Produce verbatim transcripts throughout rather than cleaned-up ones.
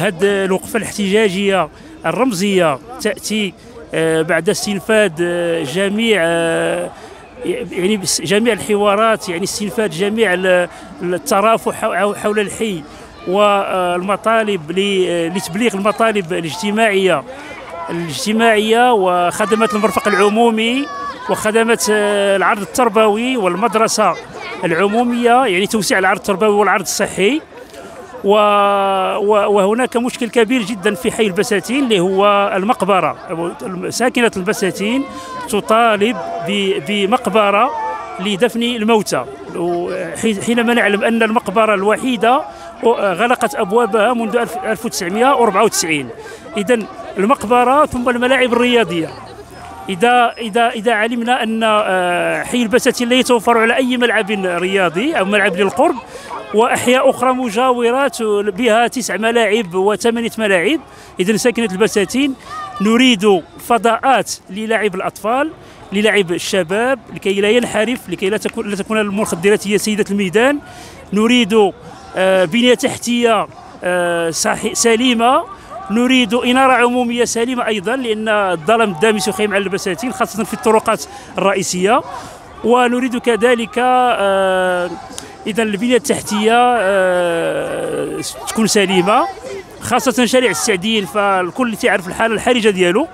هذه الوقفة الاحتجاجية الرمزية تأتي بعد استنفاد جميع يعني جميع الحوارات، يعني استنفاد جميع الترافع حول الحي والمطالب لتبليغ المطالب الاجتماعية الاجتماعية وخدمات المرفق العمومي وخدمات العرض التربوي والمدرسة العمومية، يعني توسيع العرض التربوي والعرض الصحي. وهناك مشكل كبير جدا في حي البساتين اللي هو المقبرة. ساكنة البساتين تطالب بمقبرة لدفن الموتى، حينما نعلم أن المقبرة الوحيدة غلقت أبوابها منذ ألف وتسعمائة وأربعة وتسعين. إذن المقبرة ثم الملاعب الرياضية. إذا إذا إذا علمنا أن حي البساتين لا يتوفر على أي ملعب رياضي أو ملعب للقرب، وأحياء أخرى مجاورات بها تسع ملاعب وثمانية ملاعب، إذن ساكنة البساتين نريد فضاءات للعب الأطفال، للعب الشباب، لكي لا ينحرف، لكي لا تكون لا تكون المخدرات هي سيدة الميدان. نريد بنية تحتية سليمة، نريد إنارة عمومية سليمة أيضا، لأن الظلام الدامس يخيم على البساتين خاصة في الطرقات الرئيسية. ونريد كذلك إذا البنية التحتية تكون سليمة، خاصة شارع السعدين فالكل تعرف الحالة الحرجة ديالو،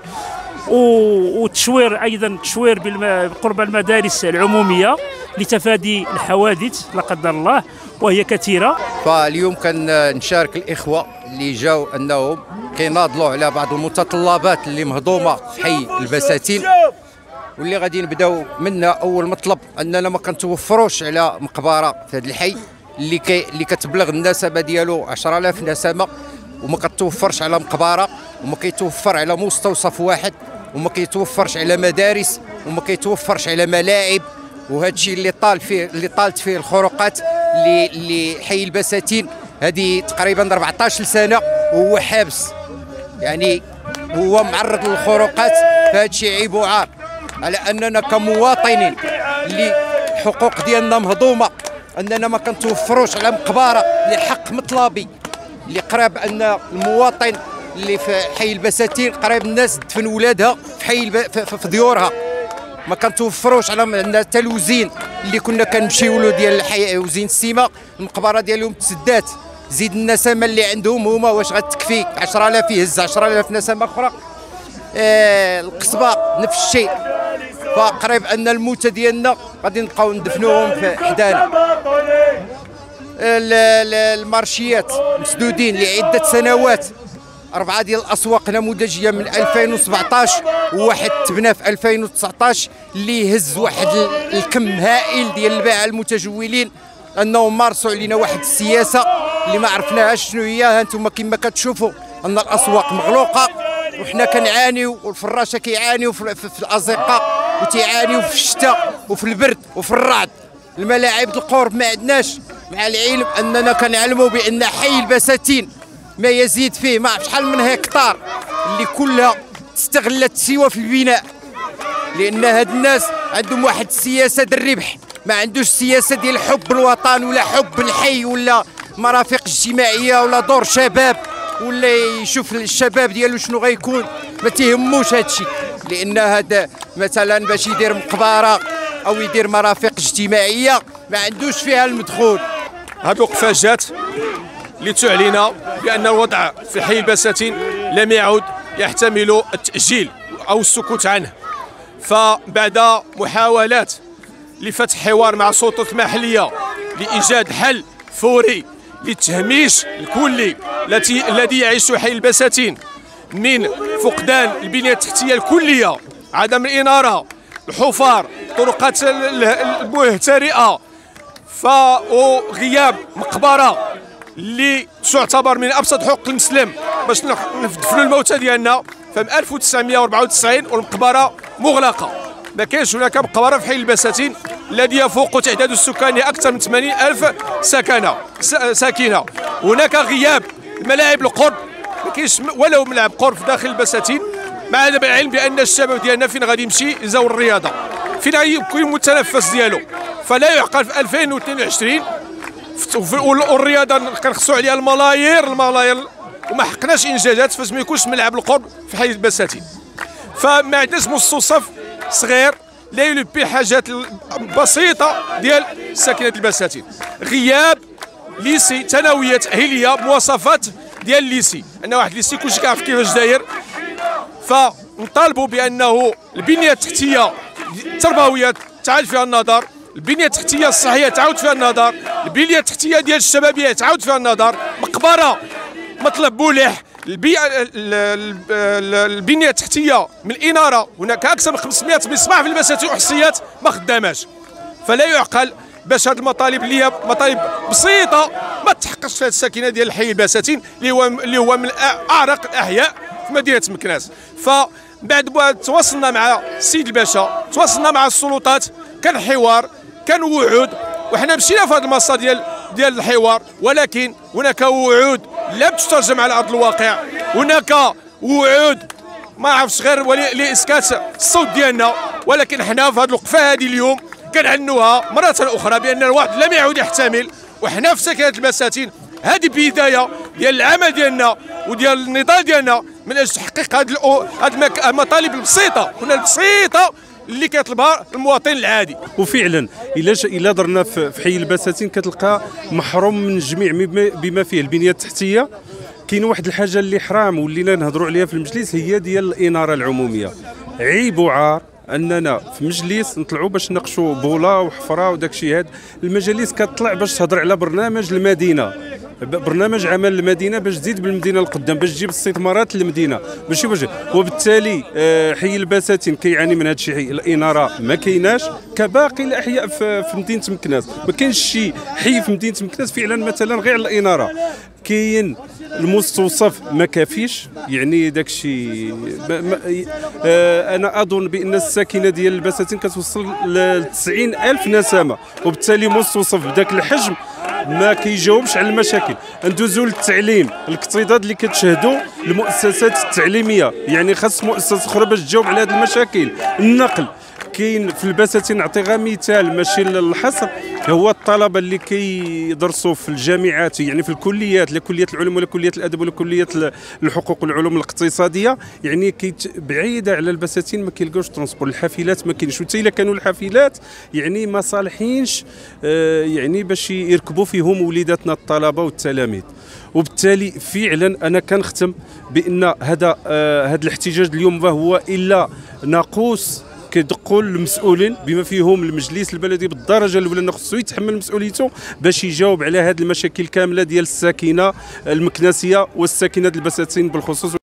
والتشوير أيضا تشوير قرب المدارس العمومية لتفادي الحوادث لا قدر الله وهي كثيرة. فاليوم كان نشارك الإخوة اللي جاوا أنهم كيناضلوا على بعض المتطلبات اللي مهضومة في حي البساتين، واللي غادي نبداو منها. اول مطلب اننا ما كنتوفروش على مقبره في هذا الحي اللي كي اللي كتبلغ النسبه ديالو عشرة آلاف نسمه، وما كتوفرش على مقبره، وما كيتوفر على مستوصف واحد، وما كيتوفرش على مدارس، وما كيتوفرش على ملاعب. وهذا الشيء اللي طال فيه اللي طالت فيه الخروقات اللي اللي حي البساتين هذه تقريبا أربعطاش سنه وهو حابس، يعني هو معرض للخروقات. فهذا الشيء عيب وعار على اننا كمواطنين اللي الحقوق ديالنا مهضومه، اننا ما كنتوفروش على مقبره لحق مطلبي اللي قراب ان المواطن اللي في حي البساتين قريب الناس تدفن ولادها في حي الب... في, في ديورها. ما كنتوفروش على عندنا حتى الوزين اللي كنا كنمشيو له ديال الحي وزين السيما، المقبره ديالهم تسدات. زيد النسمه اللي عندهم هما واش غتكفي عشرة آلاف يهز عشرة آلاف نسمه اخرى. آه القصبه نفس الشيء، فقريب ان الموتى ديالنا غادي نبقاو ندفنوهم في حدانا. المارشيات مسدودين لعده سنوات، اربعه ديال الاسواق نموذجيه من ألفين وسبعطاش وواحد تبنى في ألفين وتسعطاش اللي يهز واحد الكم هائل ديال الباعه المتجولين، انهم مارسوا علينا واحد السياسه اللي ما عرفناهاش شنو هي. ها انتم كما كتشوفوا ان الاسواق مغلوقه وحنا كنعانيو، والفراشه كيعانيو في, في, في الازقه، وتيعانيو في الشتاء وفي البرد وفي الرعد. الملاعب القرب ما عندناش، مع العلم اننا كنعلموا بان حي البساتين ما يزيد فيه ما عرف شحال من هكتار اللي كلها استغلت سوى في البناء، لان هاد الناس عندهم واحد السياسه ديال الربح، ما عندوش سياسه ديال حب الوطن ولا حب الحي ولا مرافق اجتماعيه ولا دور شباب ولا يشوف الشباب ديالو شنو غيكون. ما تيهموش هادشي، لان هذا مثلا باش يدير مقبره او يدير مرافق اجتماعيه ما عندوش فيها المدخول. هاد الوقفه جات لتعلن بان الوضع في حي البساتين لم يعد يحتمل التاجيل او السكوت عنه. فبعد محاولات لفتح حوار مع السلطات المحليه لايجاد حل فوري للتهميش الكلي التي الذي يعيش حي البساتين من فقدان البنيه التحتيه الكليه، عدم الاناره، الحفار، طرقات المهترئه، وغياب مقبره اللي تعتبر من ابسط حقوق المسلم باش ندفنوا الموتى ديالنا. فم ألف وتسعمائة وأربعة وتسعين والمقبره مغلقه، ما كاينش هناك مقبره في حي البساتين الذي يفوق تعداد السكان اكثر من ثمانين ألف سكنه ساكنه. هناك غياب الملاعب القرب، ما كاينش ولو ملعب قرب في داخل البساتين، مع العلم بان الشباب ديالنا فين غادي يمشي يزور الرياضه، فين غيكون المتنفس ديالو. فلا يعقل في ألفين واثنين وعشرين والرياضه كنخصوا عليها الملايير الملايير وما حقناش انجازات فاش ما يكونش ملعب القرب في حي البساتين. فما عندناش مستوصف صغير لا يلبي حاجات بسيطه ديال ساكنه البساتين. غياب ليسي ثانويه تاهيليه بمواصفات ديال الليسي، ان واحد الليسي كلشي كيعرف كيفاش داير. فنطالبوا بانه البنيه التحتيه التربويه تعاد فيها النظر، البنيه التحتيه الصحيه تعود فيها النظر، البنيه التحتيه ديال الشبابيه تعود فيها النظر، مقبره مطلب بولح، البيئة البنيه التحتيه من الاناره هناك اكثر من خمسمائة مصباح في البساتين وحصيات ما خداماش. فلا يعقل باش هذه المطالب اللي هي مطالب بسيطه ما تحققش في هذه الساكنه ديال الحي البساتين اللي هو اللي هو من اعرق الاحياء في مدينه مكناس. فبعد تواصلنا مع السيد الباشا، تواصلنا مع السلطات، كان حوار كان وعود، وحنا مشينا في هذا المسار ديال ديال الحوار، ولكن هناك وعود لم تترجم على ارض الواقع. هناك وعود ما عرفتش غير لاسكات الصوت ديالنا، ولكن حنا في هذه الوقفه هذه اليوم كنعنوها مرة أخرى بأن الواحد لم يعود يحتمل. وحنا في ساكنة البساتين هذه بداية ديال العمل ديالنا وديال النضال ديالنا من أجل تحقيق هذه هذه المطالب البسيطة، هنا البسيطة اللي كيطلبها المواطن العادي. وفعلا الا الا درنا في حي البساتين كتلقى محروم من جميع بما فيه البنيه التحتيه. كاين واحد الحاجه اللي حرام ولينا نهضروا عليها في المجلس، هي ديال الاناره العموميه. عيب وعار اننا في مجلس نطلعوا باش نناقشوا بولا وحفره وداك الشيء. هذا المجالس كتطلع باش تهضر على برنامج المدينه، برنامج عمل المدينه باش تزيد بالمدينه القدام، باش تجيب استثمارات للمدينه ماشي باش. وبالتالي حي البساتين كيعاني من هذا الشيء. الاناره ما كايناش كباقي الاحياء في مدينه مكناس. ما كاينش شي حي في مدينه مكناس فعلا مثلا غير الاناره. كاين المستوصف ما كافيش، يعني داك الشيء آه انا اظن بان الساكنه ديال البساتين كتوصل ل تسعين ألف نسمه، وبالتالي مستوصف بداك الحجم ما كيجاوبش على المشاكل. ندوزو للتعليم، الاقتصاد اللي كتشهدوا المؤسسات التعليميه، يعني خاص مؤسسه اخرى باش تجاوب على هذه المشاكل. النقل كاين في البساتين، نعطي غير مثال ماشي للحصر، هو الطلبه اللي كيدرسوا في الجامعات، يعني في الكليات، لا كليه العلوم ولا كليه الادب ولا كليه الحقوق والعلوم الاقتصاديه، يعني كيت بعيده على البساتين ما كيلقاوش ترونسبور. الحافلات ما كاينش، وحتى الا كانوا الحافلات يعني ما صالحينش آه يعني باش يركبوا فيهم وليداتنا الطلبه والتلاميذ. وبالتالي فعلا انا كنختم بان هذا آه هذا الاحتجاج اليوم هو الا ناقوس كيدقوا المسؤولين بما فيهم المجلس البلدي بالدرجه الاولى، انه خصو يتحمل مسؤوليته باش يجاوب على هذه المشاكل كامله ديال الساكنه المكناسيه والساكنه البساتين بالخصوص.